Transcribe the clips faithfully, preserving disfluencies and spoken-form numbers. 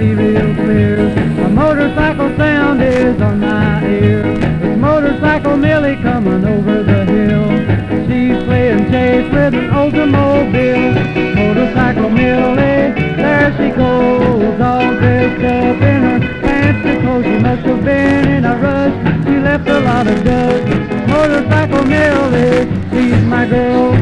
see real clear. A motorcycle sound is on my ear. It's Motorcycle Millie coming over the hill. She's playing chase with an automobile. Motorcycle Millie, there she goes, all dressed up in her fancy clothes. She must have been in a rush, she left a lot of dust. Motorcycle Millie, she's my girl.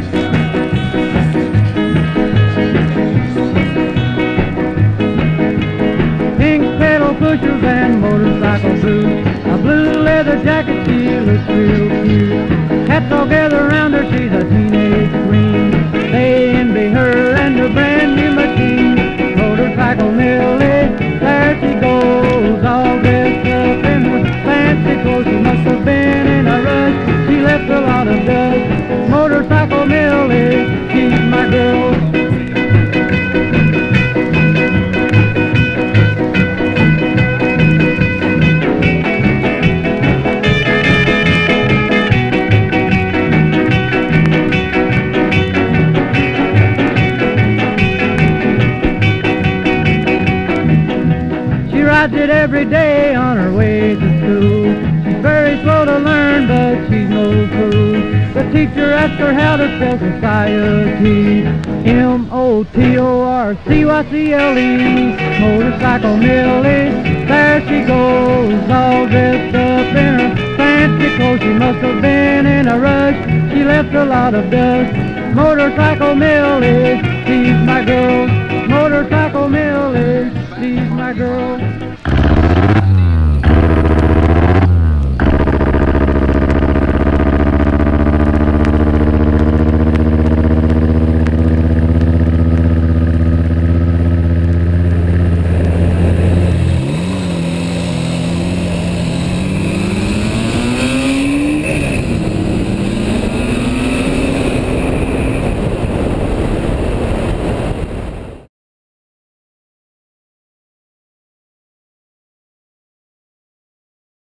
Pink pedal pushers and motorcycle boots, a blue leather jacket, she looks real cute. Cats all gather around her, she's a teenage queen. They envy her and her brand new machine. Motorcycle Millie, there she goes, all dressed up in her fancy clothes. She must have been in a rush, she left a lot of dust. Motorcycle Millie, she's my girl. Rides it every day on her way to school. She's very slow to learn, but she's no fool. The teacher asked her how to spell society. M O T O R C Y C L E. Motorcycle Millie, there she goes, all dressed up in her fancy clothes. She must have been in a rush, she left a lot of dust. Motorcycle Millie, she's my girl. Motorcycle Millie, she's my girl.